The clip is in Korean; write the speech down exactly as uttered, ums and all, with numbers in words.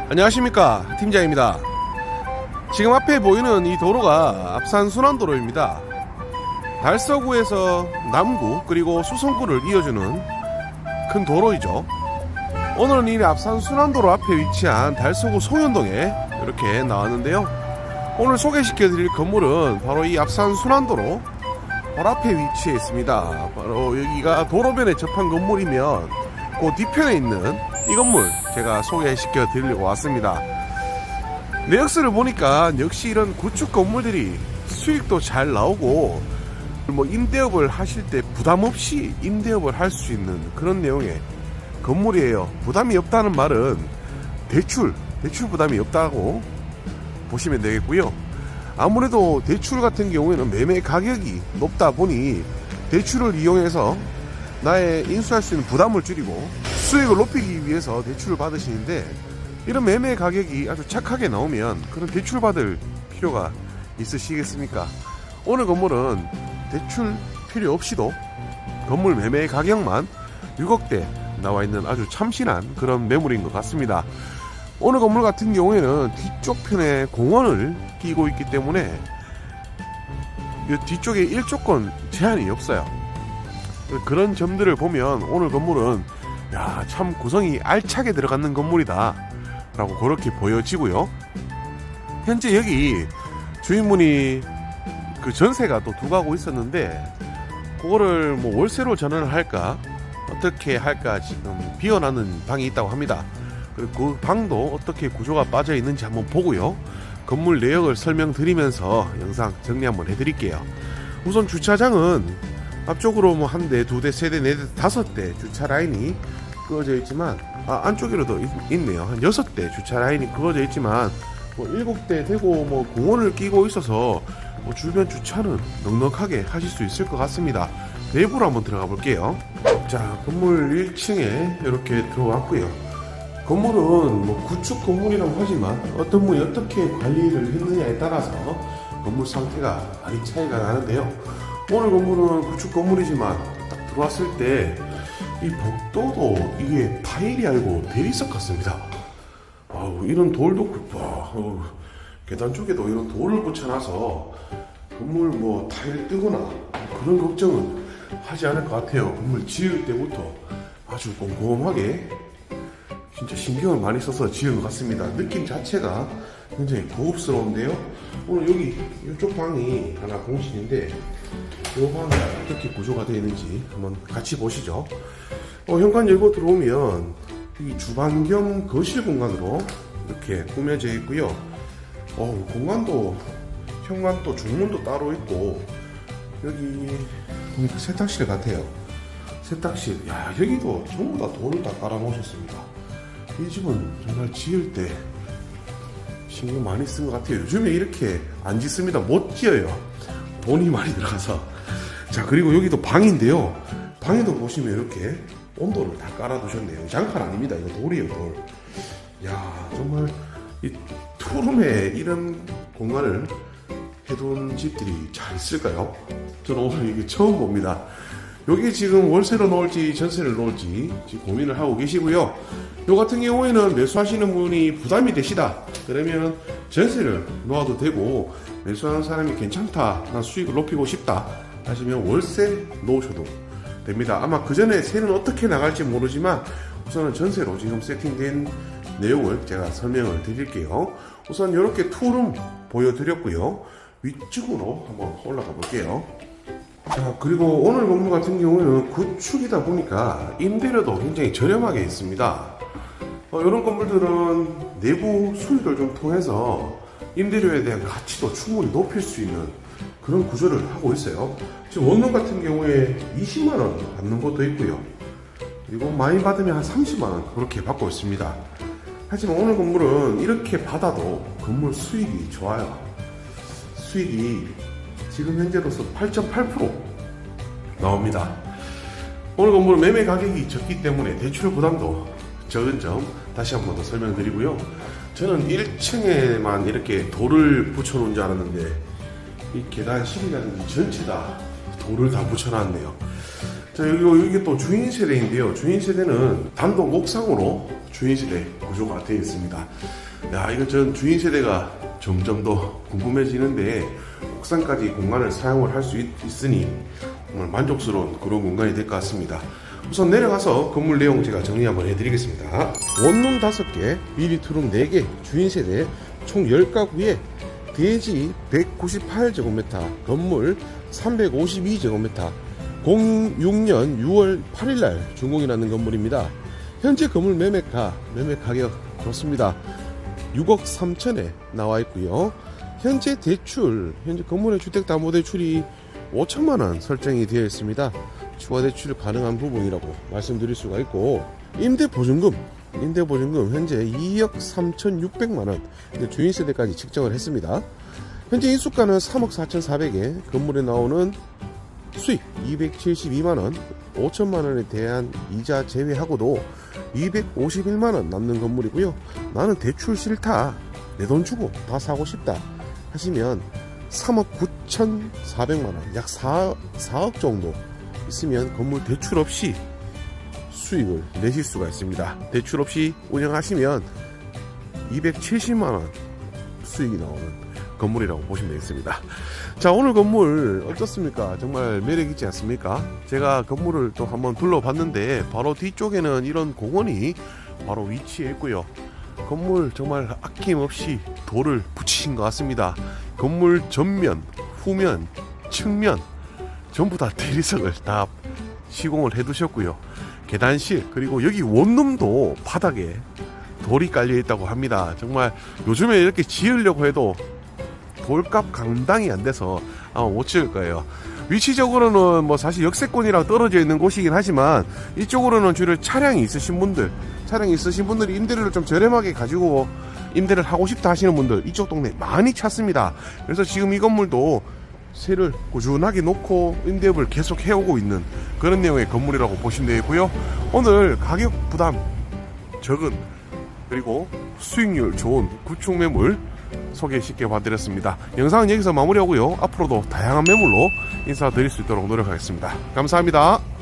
안녕하십니까, 팀장입니다. 지금 앞에 보이는 이 도로가 압산 순환도로입니다. 달서구에서 남구 그리고 수성구를 이어주는 큰 도로이죠. 오늘은 이 압산 순환도로 앞에 위치한 달서구 송현동에 이렇게 나왔는데요. 오늘 소개시켜 드릴 건물은 바로 이 압산 순환도로 바로 앞에 위치해 있습니다. 바로 여기가 도로변에 접한 건물이면 그 뒤편에 있는 이 건물 제가 소개시켜 드리려고 왔습니다. 내역서를 보니까 역시 이런 구축 건물들이 수익도 잘 나오고 뭐 임대업을 하실 때 부담 없이 임대업을 할 수 있는 그런 내용의 건물이에요. 부담이 없다는 말은 대출, 대출 부담이 없다고 보시면 되겠고요. 아무래도 대출 같은 경우에는 매매 가격이 높다 보니 대출을 이용해서 나의 인수할 수 있는 부담을 줄이고 수익을 높이기 위해서 대출을 받으시는데, 이런 매매 가격이 아주 착하게 나오면 그런 대출 받을 필요가 있으시겠습니까? 오늘 건물은 대출 필요 없이도 건물 매매 가격만 육억대 나와 있는 아주 참신한 그런 매물인 것 같습니다. 오늘 건물 같은 경우에는 뒤쪽 편에 공원을 끼고 있기 때문에 이 뒤쪽에 일조권 제한이 없어요. 그런 점들을 보면 오늘 건물은 야, 참 구성이 알차게 들어가는 건물이다 라고 그렇게 보여지고요. 현재 여기 주인분이 그 전세가 또 두 가구 있었는데 그거를 뭐 월세로 전환을 할까 어떻게 할까 지금 비어나는 방이 있다고 합니다. 그리고 그 방도 어떻게 구조가 빠져 있는지 한번 보고요. 건물 내역을 설명드리면서 영상 정리 한번 해드릴게요. 우선 주차장은 앞쪽으로 뭐 한 대, 두 대, 세 대, 네 대, 다섯 대 주차 라인이 그어져 있지만, 아, 안쪽으로도 있, 있네요. 한 여섯 대 주차 라인이 그어져 있지만, 뭐 일곱 대 되고 뭐 공원을 끼고 있어서 뭐 주변 주차는 넉넉하게 하실 수 있을 것 같습니다. 내부로 한번 들어가 볼게요. 자, 건물 일 층에 이렇게 들어왔고요. 건물은 뭐 구축 건물이라고 하지만 어떤 분이 어떻게 관리를 했느냐에 따라서 건물 상태가 많이 차이가 나는데요. 오늘 건물은 구축 건물이지만 딱 들어왔을 때 이 벽도도 이게 타일이 아니고 대리석 같습니다. 아우, 이런 돌도 와, 아우, 계단 쪽에도 이런 돌을 붙여놔서 건물 뭐 타일 뜨거나 그런 걱정은 하지 않을 것 같아요. 건물 지을 때부터 아주 꼼꼼하게 진짜 신경을 많이 써서 지은 것 같습니다. 느낌 자체가 굉장히 고급스러운데요. 오늘 여기 이쪽 방이 하나 공실인데 이 방이 어떻게 구조가 되어 있는지 한번 같이 보시죠. 어, 현관 열고 들어오면 이 주방 겸 거실 공간으로 이렇게 꾸며져 있고요. 어, 공간도 현관도 중문도 따로 있고 여기 보니까 세탁실 같아요. 세탁실, 야, 여기도 전부 다 돌을 다 깔아 놓으셨습니다. 이 집은 정말 지을 때 신경 많이 쓴 것 같아요. 요즘에 이렇게 안 짓습니다. 못 지어요. 돈이 많이 들어가서. 자, 그리고 여기도 방인데요. 방에도 보시면 이렇게 온도를 다 깔아 두셨네요. 장판 아닙니다. 이거 돌이에요, 돌. 야, 정말 이 투룸에 이런 공간을 해둔 집들이 잘 있을까요? 저는 오늘 이게 처음 봅니다. 여기 지금 월세로 놓을지 전세를 놓을지 지금 고민을 하고 계시고요. 요 같은 경우에는 매수하시는 분이 부담이 되시다 그러면 전세를 놓아도 되고, 매수하는 사람이 괜찮다, 난 수익을 높이고 싶다 하시면 월세 놓으셔도 됩니다. 아마 그 전에 세는 어떻게 나갈지 모르지만 우선은 전세로 지금 세팅된 내용을 제가 설명을 드릴게요. 우선 이렇게 투룸 보여드렸고요. 위쪽으로 한번 올라가 볼게요. 자, 그리고 오늘 건물 같은 경우에는 구축이다 보니까 임대료도 굉장히 저렴하게 있습니다. 어, 이런 건물들은 내부 수익을 좀 통해서 임대료에 대한 가치도 충분히 높일 수 있는 그런 구조를 하고 있어요. 지금 원룸 같은 경우에 이십만 원 받는 것도 있고요. 그리고 많이 받으면 한 삼십만 원 그렇게 받고 있습니다. 하지만 오늘 건물은 이렇게 받아도 건물 수익이 좋아요. 수익이 지금 현재로서 팔 점 팔 퍼센트 나옵니다. 오늘 건물 매매 가격이 적기 때문에 대출 부담도 적은 점 다시 한 번 더 설명드리고요. 저는 일 층에만 이렇게 돌을 붙여놓은 줄 알았는데 이 계단실이라든지 전체 다 돌을 다 붙여놨네요. 자, 여기, 이게 또 주인 세대인데요. 주인 세대는 단독 옥상으로 주인세대 구조가 되어 있습니다. 야, 이거 전 주인세대가 점점 더 궁금해지는데 옥상까지 공간을 사용을 할 수 있으니 정말 만족스러운 그런 공간이 될 것 같습니다. 우선 내려가서 건물 내용 제가 정리 한번 해드리겠습니다. 원룸 다섯 개, 미니투룸 네 개, 주인세대 총 십 가구에 대지 백구십팔 제곱미터, 건물 삼백오십이 제곱미터, 공육 년 유월 팔일날 준공이 나는 건물입니다. 현재 건물 매매가, 매매 가격 좋습니다. 육억 삼천에 나와 있고요. 현재 대출, 현재 건물의 주택담보대출이 오천만원 설정이 되어 있습니다. 추가 대출 가능한 부분이라고 말씀드릴 수가 있고, 임대보증금, 임대보증금 현재 이억 삼천육백만원, 주인세대까지 측정을 했습니다. 현재 인수가는 삼억 사천사백에 건물에 나오는 수익 이백칠십이만원, 오천만원에 대한 이자 제외하고도 이백오십일만원 남는 건물이고요. 나는 대출 싫다, 내 돈 주고 다 사고 싶다 하시면 삼억 구천사백만원, 약 사억 정도 있으면 건물 대출 없이 수익을 내실 수가 있습니다. 대출 없이 운영하시면 이백칠십만원 수익이 나오는 건물이라고 보시면 되겠습니다. 자, 오늘 건물 어떻습니까? 정말 매력있지 않습니까? 제가 건물을 또 한번 둘러봤는데 바로 뒤쪽에는 이런 공원이 바로 위치해 있고요. 건물 정말 아낌없이 돌을 붙이신 것 같습니다. 건물 전면, 후면, 측면 전부 다 대리석을 다 시공을 해 두셨고요. 계단실, 그리고 여기 원룸도 바닥에 돌이 깔려 있다고 합니다. 정말 요즘에 이렇게 지으려고 해도 돌값 감당이 안 돼서 아마 못 지을 거예요. 위치적으로는 뭐 사실 역세권이랑 떨어져 있는 곳이긴 하지만 이쪽으로는 주로 차량이 있으신 분들, 차량이 있으신 분들이 임대료를 좀 저렴하게 가지고 임대를 하고 싶다 하시는 분들 이쪽 동네 많이 찾습니다. 그래서 지금 이 건물도 세를 꾸준하게 놓고 임대업을 계속 해오고 있는 그런 내용의 건물이라고 보시면 되고요. 오늘 가격 부담 적은, 그리고 수익률 좋은 구축 매물 소개 쉽게 봐드렸습니다. 영상은 여기서 마무리하고요. 앞으로도 다양한 매물로 인사드릴 수 있도록 노력하겠습니다. 감사합니다.